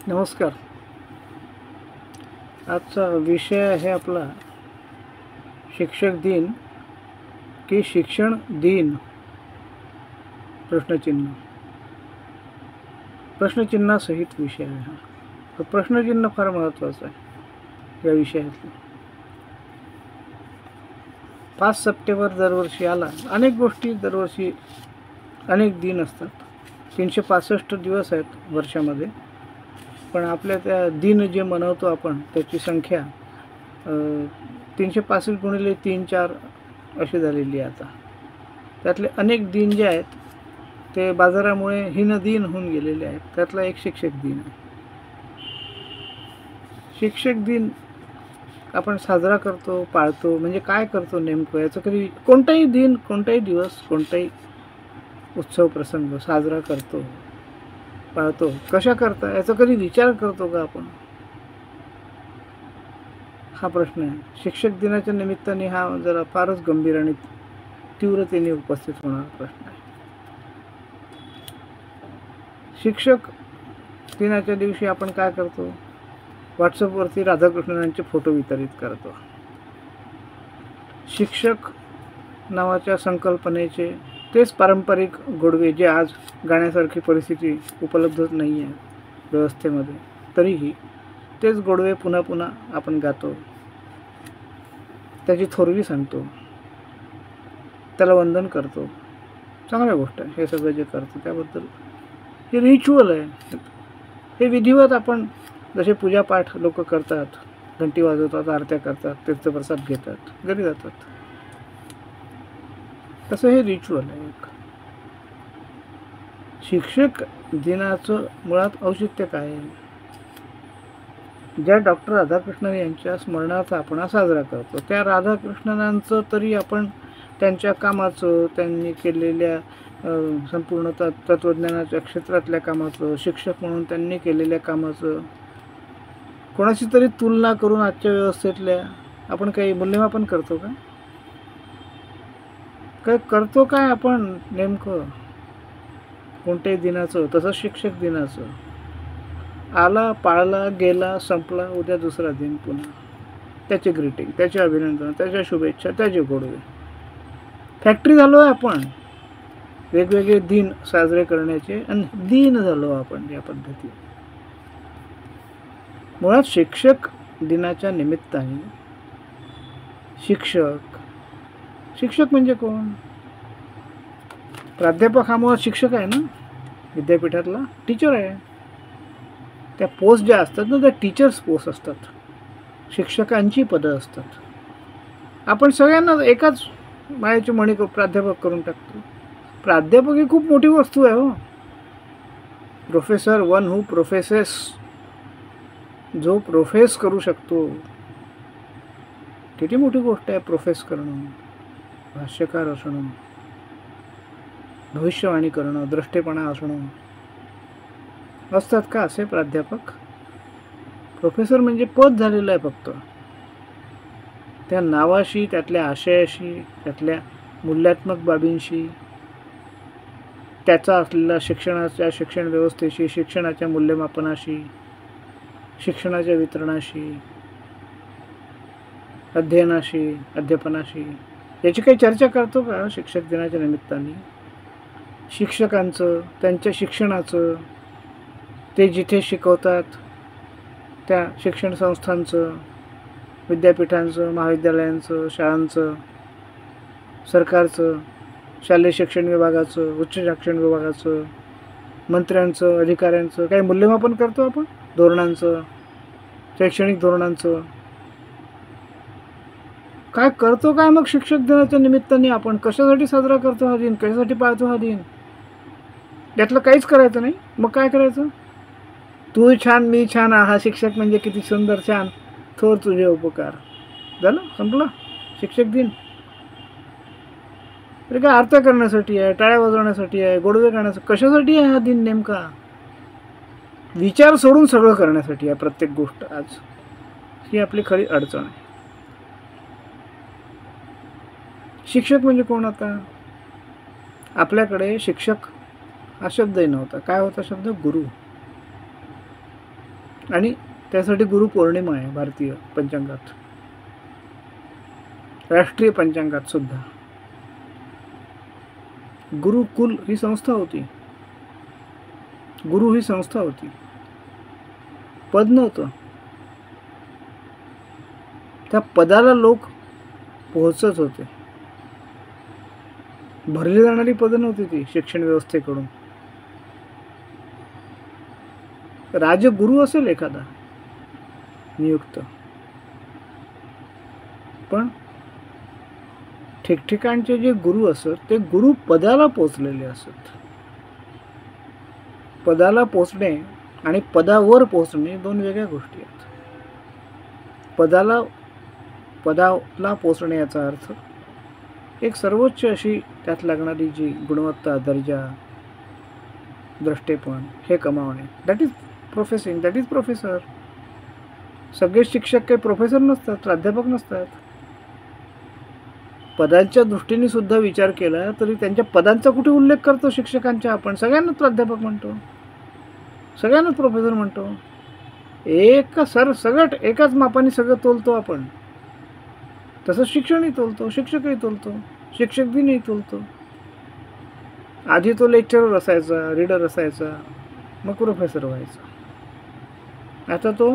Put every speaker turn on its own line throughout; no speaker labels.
नमस्कार. आजचा विषय आहे आपला शिक्षक दिन की शिक्षण दिन. प्रश्नचिन्ह. प्रश्नचिन्हासहित विषय आहे हा. तर प्रश्नचिन्ह फार महत्त्वाचं आहे या विषयातलं. 5 सप्टेंबर दरवर्षी आला. अनेक गोष्टी दरवर्षी अनेक दिन असतात. 365 दिवस आहेत वर्षामध्ये, पण आपल्या त्या दिन जे मनवतो आपण त्याची संख्या 365 गुणिले 3-4 अशी झालेली आहे आता. त्यातले अनेक दिन जे आहेत ते बाजारामुळे हीनदिन होऊन गेलेले आहेत. त्यातला एक शिक्षक दिन आहे. शिक्षक दिन आपण साजरा करतो, पाळतो, म्हणजे काय करतो नेमकं याचं कधी, कोणताही दिन, कोणताही दिवस, कोणताही उत्सव प्रसंग साजरा करतो, पाळतो, कशा करता याचा कधी विचार करतो का आपण? हा प्रश्न आहे. शिक्षक दिनाच्या निमित्ताने हा जरा फारच गंभीर आणि तीव्रतेने उपस्थित होणारा प्रश्न आहे. शिक्षक दिनाच्या दिवशी आपण काय करतो? व्हॉट्सअपवरती राधाकृष्णनांचे फोटो वितरित करतो. शिक्षक नावाच्या संकल्पनेचे तेच पारंपरिक गोडवे जे आज गाण्यासारखी परिस्थिती उपलब्धच नाही आहे व्यवस्थेमध्ये, तरीही तेच गोडवे पुन्हा पुन्हा आपण गातो, त्याची थोरवी सांगतो, त्याला वंदन करतो. चांगल्या गोष्ट आहे हे सगळं जे करतो त्याबद्दल. हे रिच्युअल आहे, हे विधिवत आपण जसे पूजापाठ लोक करतात, घंटी वाजवतात, आरत्या करतात, तीर्थप्रसाद घेतात, घरी जातात, तसं हे रिच्युअल आहे एक. शिक्षक दिनाचं मुळात औचित्य काय आहे? ज्या डॉक्टर राधाकृष्णन यांच्या स्मरणार्थ आपण हा साजरा करतो, त्या राधाकृष्णनांचं तरी आपण त्यांच्या कामाचं, त्यांनी केलेल्या संपूर्ण तत्त्वज्ञानाच्या क्षेत्रातल्या कामाचं, शिक्षक म्हणून त्यांनी केलेल्या कामाचं कोणाशी तरी तुलना करून आजच्या व्यवस्थेतल्या आपण काही मूल्यमापन करतो का? काय करतो काय आपण नेमकं कोणत्याही दिनाचं? तसंच शिक्षक दिनाचं. आला, पाळला, गेला, संपला, उद्या दुसरा दिन पुन्हा. त्याचे ग्रीटिंग, त्याचे अभिनंदन, त्याच्या शुभेच्छा, त्याचे गोडवे. फॅक्टरी झालो आहे आपण वेगवेगळे दिन साजरे करण्याचे, आणि दिन झालो आपण या पद्धती. मुळात शिक्षक दिनाच्या निमित्ताने शिक्षक म्हणजे कोण? प्राध्यापक हा मुळात शिक्षक आहे ना, विद्यापीठातला टीचर आहे. त्या पोस्ट ज्या असतात ना त्या टीचर्स पोस्ट असतात, शिक्षकांची पदं असतात. आपण सगळ्यांना एकाच माळ्याची मणी प्राध्यापक करून टाकतो. प्राध्यापक ही खूप मोठी वस्तू आहे हो. प्रोफेसर, वन हू प्रोफेसेस, जो प्रोफेस करू शकतो, किती मोठी गोष्ट आहे प्रोफेस करणं. भाष्यकार असणं, भविष्यवाणी करणं, द्रष्टेपणा असणं. असतात का असे प्राध्यापक? प्रोफेसर म्हणजे पद झालेलं आहे फक्त. त्या नावाशी, त्यातल्या आशयाशी, त्यातल्या मूल्यात्मक बाबींशी, त्याचा असलेला शिक्षण व्यवस्थेशी, शिक्षणाच्या मूल्यमापनाशी, शिक्षणाच्या वितरणाशी, अध्ययनाशी, अध्यापनाशी याची काही चर्चा करतो का शिक्षक दिनाच्या निमित्ताने? शिक्षकांचं, त्यांच्या शिक्षणाचं, ते जिथे शिकवतात त्या शिक्षण संस्थांचं, विद्यापीठांचं, महाविद्यालयांचं, शाळांचं, सरकारचं, शालेय शिक्षण विभागाचं, उच्च शिक्षण विभागाचं, मंत्र्यांचं, अधिकाऱ्यांचं काही मूल्यमापन करतो आपण? धोरणांचं, शैक्षणिक धोरणांचं काय करतो काय मग शिक्षक दिनाच्या निमित्ताने आपण? कशासाठी साजरा करतो हा दिन? कशासाठी पाळतो हा दिन? यातलं काहीच करायचं नाही. मग काय करायचं? तू छान, मी छान, हा शिक्षक म्हणजे किती सुंदर, छान, थोर तुझे उपकार. झालं, संपलं शिक्षक दिन. तरी काय आरत्या करण्यासाठी आहे, टाळ्या वाजवण्यासाठी आहे, गोडवे करण्यासाठी? कशासाठी आहे हा दिन नेमका? विचार सोडून सगळं करण्यासाठी आहे प्रत्येक गोष्ट आज. ही आपली खरी अडचण आहे. शिक्षक म्हणजे कोण? आता आपल्याकडे शिक्षक हा शब्दही नव्हता. काय होता शब्द? गुरु. आणि त्यासाठी गुरुपौर्णिमा आहे भारतीय पंचांगात, राष्ट्रीय पंचांगात सुद्धा. गुरुकुल ही संस्था होती, गुरु ही संस्था होती, पद नव्हतं. त्या पदाला लोक पोहोचत होते. भरली जाणारी पदं नव्हती ती शिक्षण व्यवस्थेकडून. राजगुरू असेल एखादा नियुक्त, पण ठिकठिकाणचे जे गुरु असत ते गुरु पदाला पोचलेले असत. पदाला पोचणे आणि पदावर पोचणे दोन वेगळ्या गोष्टी आहेत. पदाला पोचणे याचा अर्थ एक सर्वोच्च अशी त्यात लागणारी जी गुणवत्ता, दर्जा, द्रष्टेपण हे कमावणे. That is professing, that is professor. सगळे शिक्षक काही प्रोफेसर नसतात, प्राध्यापक नसतात. पदांच्या दृष्टीने सुद्धा विचार केला तरी त्यांच्या पदांचा कुठे उल्लेख करतो शिक्षकांच्या? आपण सगळ्यांनाच प्राध्यापक म्हणतो, सगळ्यांनाच प्रोफेसर म्हणतो. सगळं एकाच मापाने सगळं तोलतो आपण. तसं शिक्षणही तोलतो, शिक्षकही तोलतो, शिक्षक दिनही तोलतो. आधी तो लेक्चरर असायचा, रीडर असायचा, मग प्रोफेसर व्हायचा. आता तो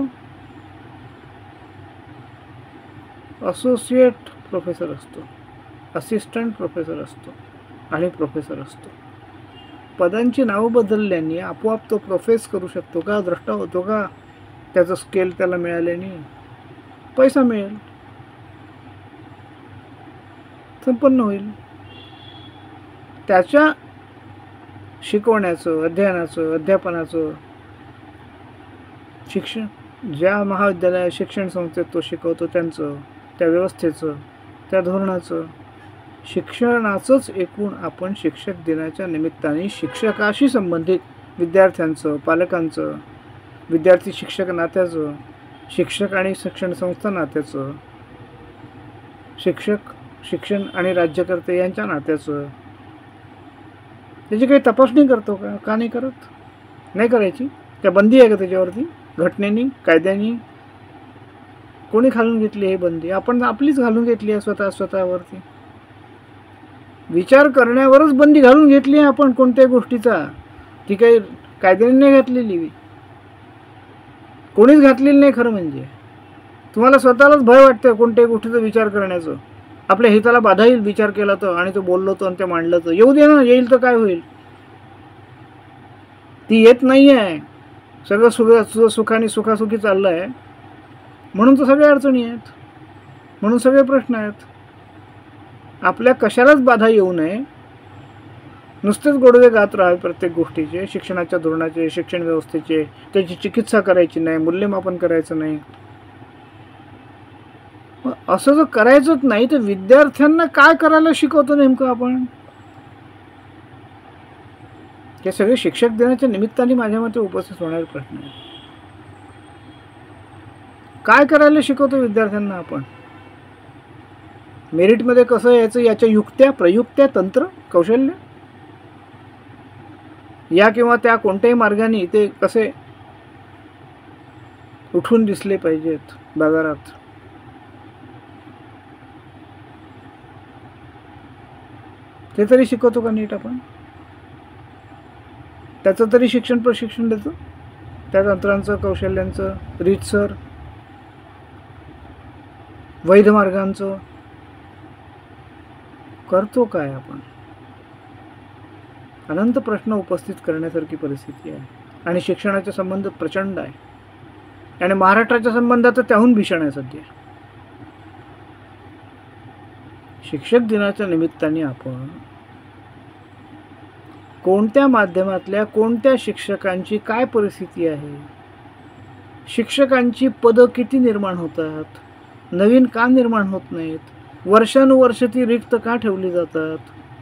असोसिएट प्रोफेसर असतो, असिस्टंट प्रोफेसर असतो आणि प्रोफेसर असतो. पदांची नावं बदलल्याने आपोआप तो प्रोफेस करू शकतो का? द्रष्टा होतो का? त्याचं स्केल त्याला मिळाल्याने पैसा मिळेल, संपन्न होईल. त्याच्या शिकवण्याचं, अध्ययनाचं, अध्यापनाचं शिक्षण ज्या महाविद्यालयात, शिक्षण संस्थेत तो शिकवतो त्यांचं, त्या व्यवस्थेचं, त्या धोरणाचं, शिक्षणाचंच एकूण आपण शिक्षक दिनाच्या निमित्ताने शिक्षकाशी संबंधित विद्यार्थ्यांचं, पालकांचं, विद्यार्थी शिक्षक नात्याचं, शिक्षक आणि शिक्षण संस्था नात्याचं, शिक्षण आणि राज्यकर्ते यांच्या नात्याचं, त्याची काही तपासणी करतो का? का नाही करत? नाही करायची. त्या बंदी आहे का त्याच्यावरती? घटनेनी, कायद्यानी कोणी घालून घेतली हे बंदी? आपण आपलीच घालून घेतली आहे स्वतःवरती. विचार करण्यावरच बंदी घालून घेतली आहे आपण कोणत्याही गोष्टीचा. ती काही कायद्याने नाही घातलेली, कोणीच घातलेली नाही. खरं म्हणजे तुम्हाला स्वतःलाच भय वाटतं कोणत्याही गोष्टीचा विचार करण्याचं. आपल्या हिताला बाधा येईल विचार केला तर, आणि तो बोललो तर आणि ते मांडलं तर. येऊ दे ना, येईल तर काय होईल? ती येत नाही आहे. सगळं सुखाने सुखासुखी चाललं आहे म्हणून तर सगळ्या अडचणी आहेत, म्हणून सगळे प्रश्न आहेत. आपल्या कशालाच बाधा येऊ नये, नुसतेच गोडवे गात राहावे प्रत्येक गोष्टीचे, शिक्षणाच्या धोरणाचे, शिक्षण व्यवस्थेचे. त्याची चिकित्सा करायची नाही, मूल्यमापन करायचं नाही. असं जर करायचंच नाही तर विद्यार्थ्यांना काय करायला शिकवतो नेमकं आपण? हे सगळे शिक्षक दिनाच्या निमित्ताने माझ्या मते उपस्थित होणारे प्रश्न आहेत. काय करायला शिकवतो विद्यार्थ्यांना आपण? मेरिटमध्ये कसं यायचं याच्या युक्त्या, प्रयुक्त्या, तंत्र, कौशल्य या किंवा त्या कोणत्याही मार्गाने ते कसे उठून दिसले पाहिजेत बाजारात, ते तरी शिकवतो का नीट आपण? त्याचं तरी प्रशिक्षण देतो, त्या तंत्रांचं, कौशल्यांचं, रीतसर वैध मार्गांचं करतो काय आपण? अनंत प्रश्न उपस्थित करण्यासारखी परिस्थिती आहे. आणि शिक्षणाचा संबंध प्रचंड आहे, आणि महाराष्ट्राच्या संबंधात तर त्याहून भीषण आहे सध्या. शिक्षक दिनाच्या निमित्ताने आपण कोणत्या माध्यमातल्या कोणत्या शिक्षकांची काय परिस्थिती आहे, शिक्षकांची पदं किती निर्माण होतात, नवीन का निर्माण होत नाहीत, वर्षानुवर्ष ती रिक्त का ठेवली जातात,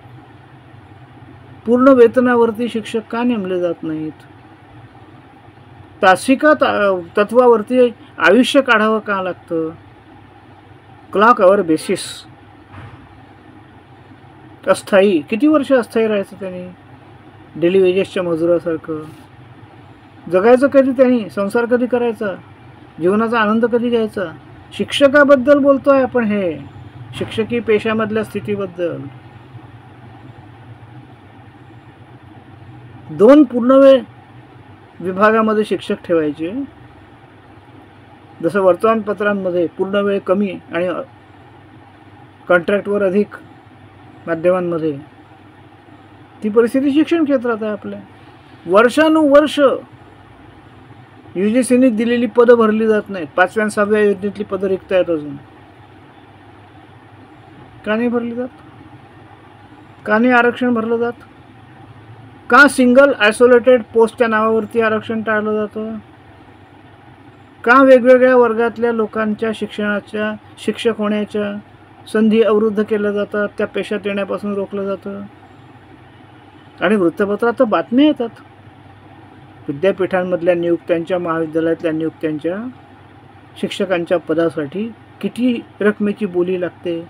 पूर्ण वेतनावरती शिक्षक का नेमले जात नाहीत, तासिका तत्वावरती आयुष्य काढावं का लागतं, क्लॉक आवर बेसिस, अस्थायी, किती वर्ष अस्थायी राहायचं त्यांनी, डेली वेजेसच्या मजुरासारखं. जगायचं कधी त्यांनी, संसार कधी करायचा, जीवनाचा आनंद कधी घ्यायचा. शिक्षकाबद्दल बोलतोय आपण, हे शिक्षकी पेशामधल्या स्थितीबद्दल. 2 पूर्णवेळ विभागामध्ये शिक्षक ठेवायचे. जसं वर्तमानपत्रांमध्ये पूर्णवेळ कमी आणि कॉन्ट्रॅक्टवर अधिक माध्यमांमध्ये, ती परिस्थिती शिक्षण क्षेत्रात आहे आपल्या. वर्षानुवर्ष UGCने दिलेली पदं भरली जात नाहीत. 5व्या आणि 6व्या योजनेतली पदं रिक्त आहेत अजून. का नाही भरली जात? का नाही आरक्षण भरलं जात? का सिंगल आयसोलेटेड पोस्टच्या नावावरती आरक्षण टाळलं जातं? का वेगवेगळ्या वर्गातल्या लोकांच्या शिक्षणाच्या, शिक्षक होण्याच्या संधी अवरुद्ध केल्या जातात, त्या पेशात येण्यापासून रोखलं जातं? आणि वृत्तपत्रात तर बातम्या येतात विद्यापीठांमधल्या नियुक्त्यांच्या, महाविद्यालयातल्या नियुक्त्यांच्या, शिक्षकांच्या पदासाठी किती रकमेची बोली लागते.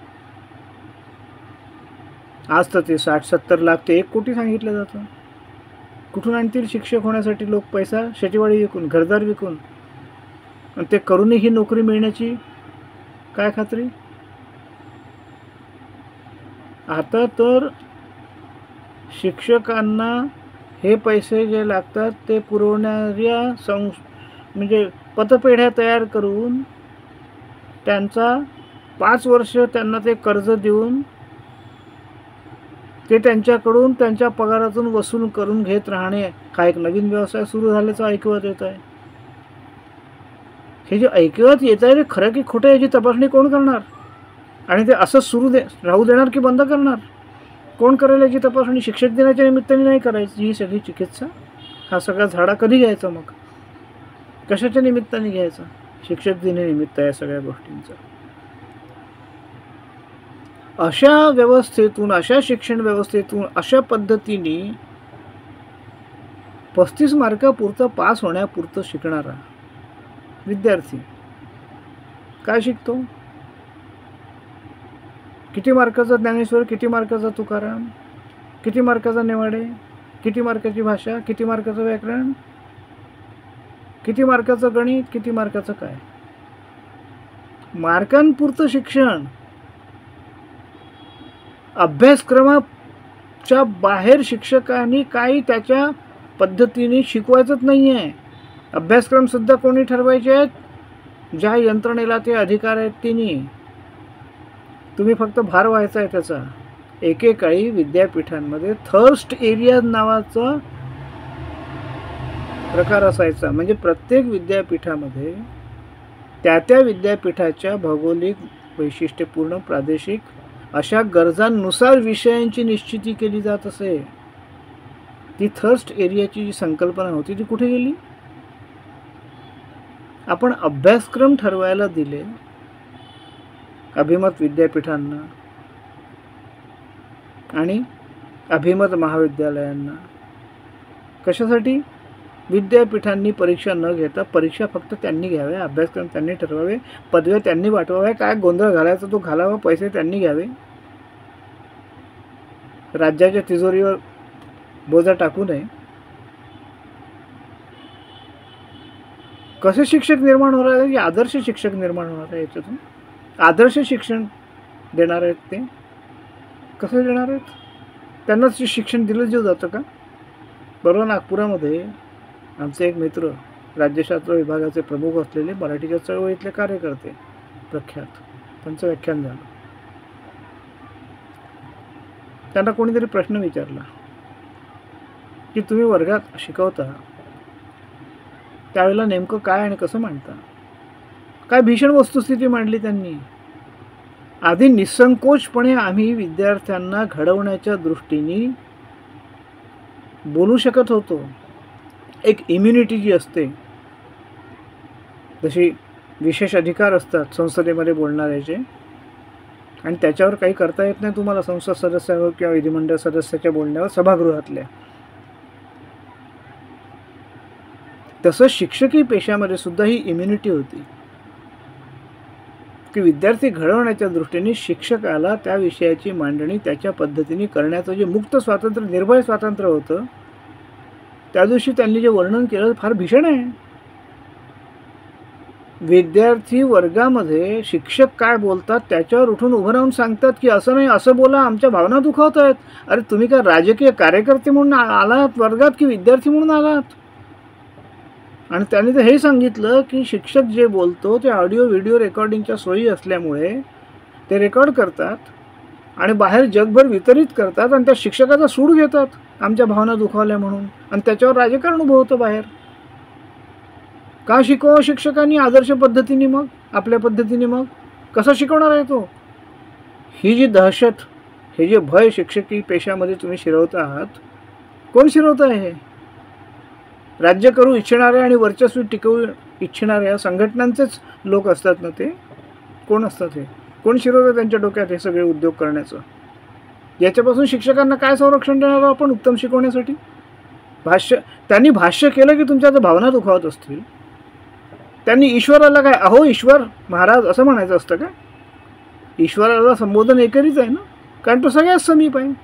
आज तर ते 60-70 लाख ते 1 कोटी सांगितलं जातं. कुठून आणतील शिक्षक होण्यासाठी लोक पैसा? शेतीवाडी विकून, घरदार विकून. आणि ते करूनही ही नोकरी मिळण्याची काय खात्री? आता तर शिक्षकांना हे पैसे जे लागतात ते पुरवणाऱ्या म्हणजे पतपेढ्या तयार करून त्यांचा 5 वर्ष त्यांना ते कर्ज देऊन ते त्यांच्याकडून त्यांच्या पगारातून वसूल करून घेत राहणे, हा एक नवीन व्यवसाय सुरू झाल्याचं ऐकवत येत आहे. हे जे ऐकवत येत आहे ते खरं की खोटं याची तपासणी कोण करणार? आणि ते असं राहू देणार की बंद करणार? कोण करेल याची तपासणी? शिक्षक दिनाच्या निमित्ताने नाही करायची ही सगळी चिकित्सा. हा सगळा झाडा कधी घ्यायचा मग? कशाच्या निमित्ताने घ्यायचा? शिक्षक दिनानिमित्त या सगळ्या गोष्टींचा. अशा व्यवस्थेतून, अशा शिक्षण व्यवस्थेतून, अशा पद्धतीने 35 मार्कापुरतं पास होण्यापुरतं शिकणारा विद्यार्थी काय शिकतो? किती मार्काचा ज्ञानेश्वर, किती मार्काचा तुकाराम, किती मार्काचा नेवाडे, किती मार्काची भाषा, किती मार्काचं व्याकरण, किती मार्काचं गणित, किती मार्काचं काय? मार्कांपुरतं शिक्षण. अभ्यासक्रमाच्या बाहेर शिक्षकांनी काही त्याच्या पद्धतीने शिकवायचंच नाही आहे. अभ्यासक्रमसुद्धा कोणी ठरवायचे आहेत? ज्या यंत्रणेला ते अधिकार आहेत तिने. तुम्ही फक्त भार व्हायचा आहे त्याचा. एकेकाळी विद्यापीठांमध्ये थर्स्ट एरिया नावाचा प्रकार असायचा. म्हणजे प्रत्येक विद्यापीठामध्ये त्या विद्यापीठाच्या भौगोलिक वैशिष्ट्यपूर्ण प्रादेशिक अशा गरजांनुसार विषयांची निश्चिती केली जात असे. ती थर्स्ट एरियाची जी संकल्पना होती ती कुठे गेली? आपण अभ्यासक्रम ठरवायला दिले अभिमत विद्यापीठांना आणि अभिमत महाविद्यालयांना. कशासाठी? विद्यापीठांनी परीक्षा न घेता, परीक्षा फक्त त्यांनी घ्याव्या, अभ्यासक्रम त्यांनी ठरवावे, पदव्या त्यांनी वाटवाव्या, काय गोंधळ घालायचा तो घालावा, पैसे त्यांनी घ्यावे, राज्याच्या तिजोरीवर बोजा टाकू नये. कसे शिक्षक निर्माण होणार आहे? आदर्श शिक्षक निर्माण होणार आहे. याच्यातून आदर्श शिक्षण देणार आहेत ते. कसं देणार आहेत? त्यांनाच शिक्षण दिलं जातं का? बरोबर, नागपुरामध्ये आमचे एक मित्र, राज्यशास्त्र विभागाचे प्रमुख असलेले मराठीच्या चळवळीतले कार्यकर्ते प्रख्यात, त्यांचं व्याख्यान झालं. त्यांना कोणीतरी प्रश्न विचारला की तुम्ही वर्गात शिकवता त्यावेळेला नेमकं काय आणि कसं मांडता? काय भीषण वस्तुस्थिती मांडली त्यांनी. आधी निसंकोचपणे आम्ही विद्यार्थ्यांना घडवण्याच्या दृष्टीने बोलू शकत होतो. एक इम्युनिटी जी असते, जशी विशेष अधिकार असतात संसदेमध्ये बोलणाऱ्याचे, आणि त्याच्यावर काही करता येत नाही तुम्हाला संसद सदस्यावर किंवा विधिमंडळ सदस्याच्या बोलण्यावर सभागृहातल्या. तसं शिक्षकी पेशामध्ये सुद्धा ही इम्युनिटी होती की विद्यार्थी घडवण्याच्या दृष्टीने शिक्षकाला त्या विषयाची मांडणी त्याच्या पद्धतीने करण्याचं जे मुक्त स्वातंत्र्य, निर्भय स्वातंत्र्य होतं त्या दिवशी त्यांनी जे वर्णन केलं फार भीषण आहे. विद्यार्थी वर्गामध्ये शिक्षक काय बोलतात त्याच्यावर उठून उभं राहून सांगतात की असं नाही, असं बोला, आमच्या भावना दुखावत आहेत. अरे तुम्ही काय राजकीय कार्यकर्ते म्हणून आलात वर्गात की विद्यार्थी म्हणून आलात? आणि त्यांनी तर हे सांगितलं की शिक्षक जे बोलतो ते ऑडिओ व्हिडिओ रेकॉर्डिंगच्या सोयी असल्यामुळे ते रेकॉर्ड करतात आणि बाहेर जगभर वितरित करतात आणि त्या शिक्षकाचा सूड घेतात आमच्या भावना दुखावल्या म्हणून, आणि त्याच्यावर राजकारण उभं होतं बाहेर. का शिकवावं शिक्षकांनी आदर्श पद्धतीने? मग आपल्या पद्धतीने मग कसं शिकवणार आहे तो? ही जी दहशत, हे जे भय शिक्षकी पेशामध्ये तुम्ही शिरवत आहात, कोण शिरवत आहे? हे राज्य करू इच्छिणारे आणि वर्चस्व टिकवू इच्छिणाऱ्या संघटनांचेच लोक असतात ना. ते कोण असतात? हे कोण शिरवतं त्यांच्या डोक्यात हे सगळे उद्योग करण्याचं? याच्यापासून शिक्षकांना काय संरक्षण देणार आपण उत्तम शिकवण्यासाठी? त्यांनी भाष्य केलं की तुमच्या जर भावना दुखावत असतील, त्यांनी ईश्वराला काय अहो ईश्वर महाराज असं म्हणायचं असतं का? ईश्वराला संबोधन एकरीच आहे ना, कारण तो सगळ्यात समीप आहे.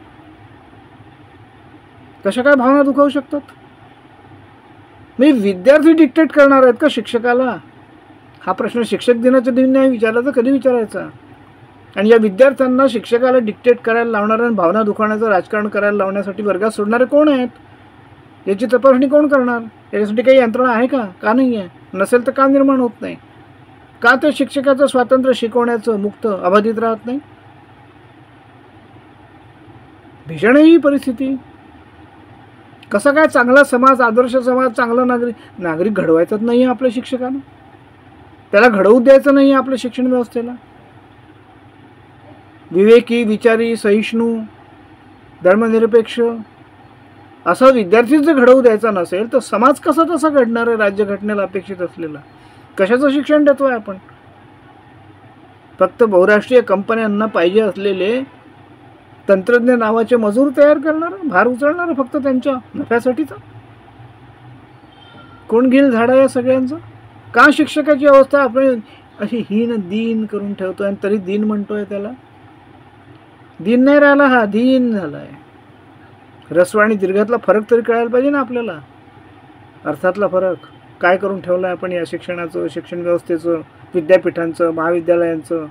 कशा काय भावना दुखावू शकतात? मी विद्यार्थी डिक्टेट करणार आहेत का शिक्षकाला? हा प्रश्न शिक्षक दिनाच्या दिवशी नाही विचारला तर कधी विचारायचा? आणि या विद्यार्थ्यांना शिक्षकाला डिक्टेट करायला लावणारे आणि भावना दुखावण्याचं राजकारण करायला लावण्यासाठी वर्गात सोडणारे कोण आहेत? याची तपासणी कोण करणार? याच्यासाठी काही यंत्रणा आहे का? का नाही आहे? नसेल तर का निर्माण होत नाही? का ते शिक्षकाचं स्वातंत्र्य शिकवण्याचं मुक्त अबाधित राहत नाही? भीषण आहे ही परिस्थिती. कसा काय चांगला समाज, आदर्श समाज, चांगला नागरिक घडवायचाच नाही आहे आपल्या शिक्षकांना? त्याला घडवू द्यायचं नाही आहे आपल्या शिक्षण व्यवस्थेला? विवेकी, विचारी, सहिष्णू, धर्मनिरपेक्ष असा विद्यार्थीच जर घडवू द्यायचा नसेल तर समाज कसा तसा घडणार आहे राज्य घटनेला अपेक्षित असलेला? कशाचं शिक्षण देतोय आपण? फक्त बहुराष्ट्रीय कंपन्यांना पाहिजे असलेले तंत्रज्ञ नावाचे मजूर तयार करणार, भार उचलणार फक्त त्यांच्या नफ्यासाठीचा? कोण घेईल झाडा या सगळ्यांचं? का शिक्षकाची अवस्था आपण अशी हीन दीन करून ठेवतोय आणि तरी दीन म्हणतोय त्याला? दीन नाही राहिला, हा दीन झालाय. ह्रस्व आणि दीर्घातला फरक तरी कळायला पाहिजे ना आपल्याला. अर्थातला फरक काय करून ठेवला आहे आपण या शिक्षणाचं, शिक्षण व्यवस्थेचं, विद्यापीठांचं, महाविद्यालयांचं?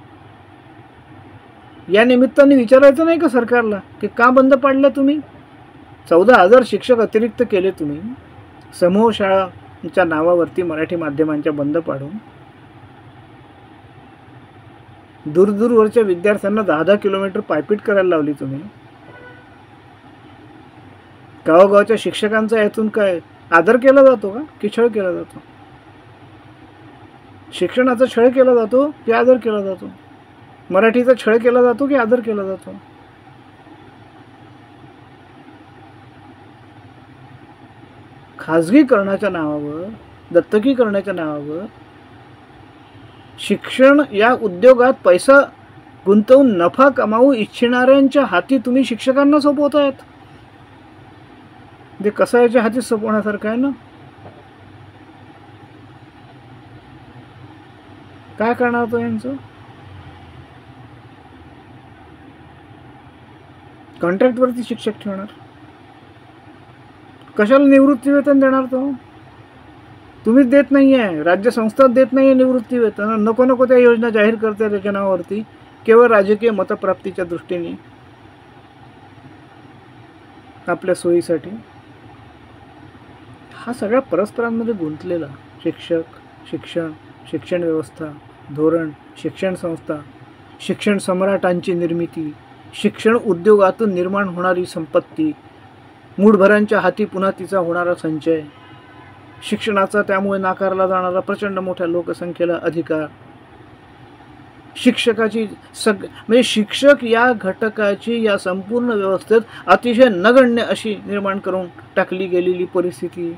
या निमित्ताने विचारायचं नाही का सरकारला की का बंद पाडलं तुम्ही? 14,000 शिक्षक अतिरिक्त केले तुम्ही समूह शाळांच्या नावावरती मराठी माध्यमांच्या बंद पाडून. दूरवरच्या विद्यार्थ्यांना 10-10 किलोमीटर पायपीट करायला लावली तुम्ही. गावोगावच्या शिक्षकांचा यातून काय आदर केला जातो का की छळ केला जातो? शिक्षणाचा छळ केला जातो की आदर केला जातो? मराठीचा छळ केला जातो की आदर केला जातो? खाजगीकरणाच्या नावावर, दत्तकीकरणाच्या नावावर शिक्षण या उद्योगात पैसा गुंतवून नफा कमावू इच्छिणाऱ्यांच्या हाती तुम्ही शिक्षकांना सोपवत आहेत. ते कसायाच्या हाती सोपवण्यासारखं आहे ना. काय करणार तो यांचं? कॉन्ट्रॅक्टवरती शिक्षक ठेवणार. कशाला निवृत्ती वेतन देणार तो? तुम्हीच देत नाही आहे, राज्य संस्था देत नाही आहे निवृत्ती वेतन. नको नको त्या योजना जाहीर करते त्याच्या नावावरती केवळ राजकीय मतप्राप्तीच्या दृष्टीने, आपल्या सोयीसाठी. हा सगळा परस्परांमध्ये गुंतलेला शिक्षक, शिक्षण, शिक्षण व्यवस्था, धोरण, शिक्षण संस्था, शिक्षण सम्राटांची निर्मिती, शिक्षण उद्योगातून निर्माण होणारी संपत्ती, मूठभरांच्या हाती पुन्हा तिचा होणारा संचय, शिक्षणाचा त्यामुळे नाकारला जाणारा प्रचंड मोठ्या लोकसंख्येला अधिकार, शिक्षकाची म्हणजे शिक्षक या घटकाची या संपूर्ण व्यवस्थेत अतिशय नगण्य अशी निर्माण करून टाकली गेलेली परिस्थिती.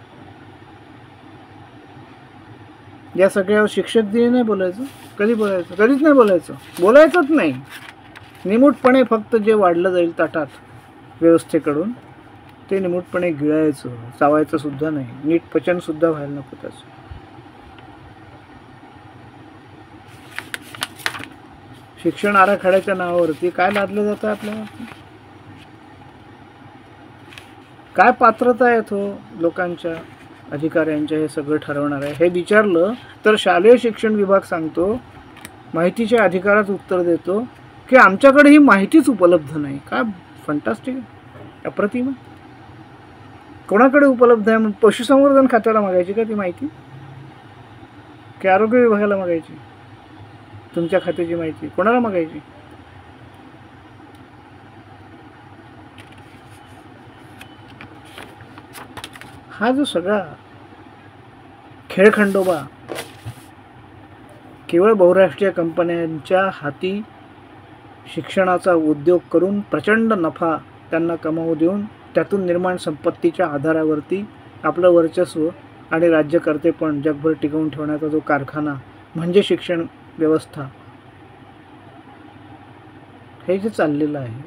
या सगळ्यावर शिक्षक दिनी नाही बोलायचं. कधी बोलायचं? कधीच नाही बोलायचं. बोलायचंच नाही. निमूटपणे फक्त जे वाढलं जाईल ताटात व्यवस्थेकडून ते निमूटपणे गिळायचं, चावायचं सुद्धा नाही. नीट पचन सुद्धा व्हायला नको त्याचं. शिक्षण आराखड्याच्या नावावरती काय लादलं जातं आपल्याला? काय पात्रता आहे तो लोकांच्या, अधिकाऱ्यांच्या, हे सगळं ठरवणार आहे. हे विचारलं तर शालेय शिक्षण विभाग सांगतो, माहितीच्या अधिकारात उत्तर देतो की आमच्याकडे ही माहितीच उपलब्ध नाही. काय फंटास्टिक, अप्रतिम. कोणाकडे उपलब्ध आहे? मग पशुसंवर्धन खात्याला मागायची का ती माहिती, की आरोग्य विभागाला मागायची? तुमच्या खात्याची माहिती कोणाला मागायची? हा जो सगळा खेळखंडोबा केवळ बहुराष्ट्रीय कंपन्यांच्या हाती शिक्षणाचा उद्योग करून प्रचंड नफा त्यांना कमावू देऊन त्यातून निर्माण संपत्तीच्या आधारावरती आपलं वर्चस्व आणि राज्यकर्तेपण जगभर टिकवून ठेवण्याचा जो कारखाना म्हणजे शिक्षण व्यवस्था, हे जे चाललेलं आहे,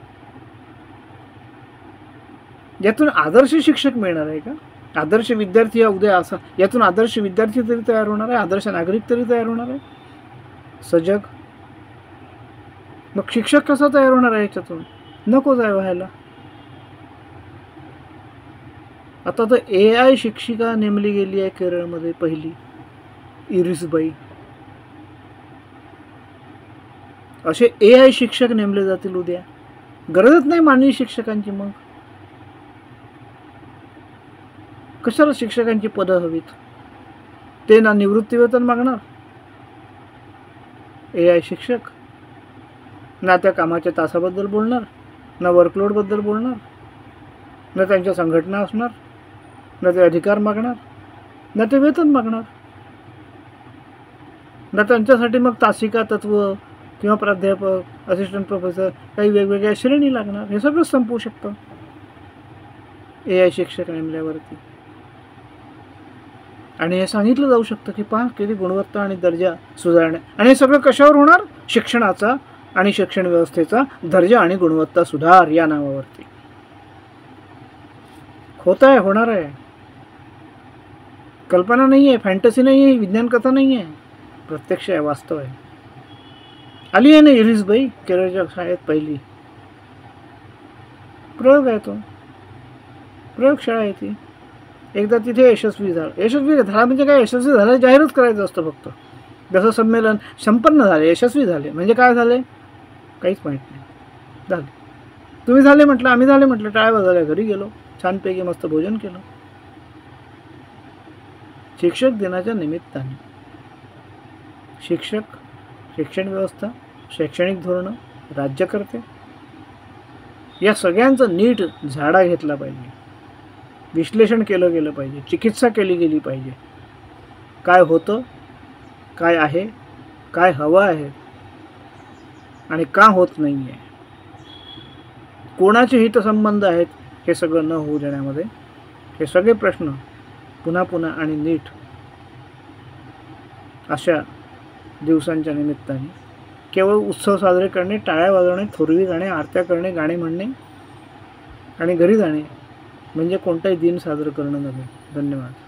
यातून आदर्श शिक्षक मिळणार आहे का? आदर्श विद्यार्थी हा उद्या असा, यातून आदर्श विद्यार्थी तरी तयार होणार आहे, आदर्श नागरिक तरी तयार होणार आहे, सजग. मग शिक्षक कसा तयार होणार आहे याच्यातून? नको जाय व्हायला. आता तर AI शिक्षिका नेमली गेली आहे केरळमध्ये, पहिली इरिसबाई. असे AI शिक्षक नेमले जातील उद्या. गरजच नाही मानवी शिक्षकांची. मग कशाला शिक्षकांची पदं हवीत? ते ना निवृत्तीवेतन मागणार AI शिक्षक, ना त्या कामाच्या तासाबद्दल बोलणार, ना वर्कलोडबद्दल बोलणार, ना त्यांच्या संघटना असणार, ना ते अधिकार मागणार, ना ते वेतन मागणार, ना त्यांच्यासाठी मग तासिका तत्व किंवा प्राध्यापक, असिस्टंट प्रोफेसर, काही वेगवेगळ्या श्रेणी लागणार. हे सगळं संपवू शकतं AI शिक्षक नेमल्यावरती. आणि हे सांगितलं जाऊ शकतं की पहा किती गुणवत्ता आणि दर्जा सुधारणे. आणि हे सगळं कशावर होणार? शिक्षणाचा आणि शिक्षण व्यवस्थेचा दर्जा आणि गुणवत्ता सुधार या नावावरती. होत आहे, होणार आहे. कल्पना नाही आहे, फॅन्टसी नाही आहे, विज्ञान कथा नाही आहे, प्रत्यक्ष आहे, वास्तव आहे. आली आहे ना इरिसबाई केरळच्या शाळेत, पहिली प्रयोग आहे तो, प्रयोगशाळा आहे ती. एकदा तिथे यशस्वी झाला म्हणजे काय? यशस्वी झालं जाहीरच करायचं असतं फक्त. जसं संमेलन संपन्न झाले, यशस्वी झाले म्हणजे काय झाले काहीच माहीत नाही. झाले, तुम्ही झाले म्हटलं, आम्ही झाले म्हटलं, टाळ्या वाजवल्या, घरी गेलो, छानपैकी मस्त भोजन केलं. शिक्षक दिनाच्या निमित्ताने शिक्षक, शिक्षण व्यवस्था, शैक्षणिक धोरणं, राज्यकर्ते या सगळ्यांचं नीट झाडा घेतला पाहिजे, विश्लेषण केलं गेलं पाहिजे, चिकित्सा केली गेली पाहिजे. काय होतं, काय आहे, काय हवं आहे आणि का होत नाही आहे, कोणाचे हितसंबंध आहेत, हे सगळं न होऊ देण्यामध्ये हे सगळे प्रश्न पुन्हा पुन्हा आणि नीट अशा दिवसांच्या निमित्ताने केवळ उत्सव साजरे करणे, टाळ्या वाजवणे, थोरवी गाणे, आरत्या करणे, गाणे म्हणणे आणि घरी जाणे म्हणजे कोणताही दिन साजरं करणं नव्हे. धन्यवाद.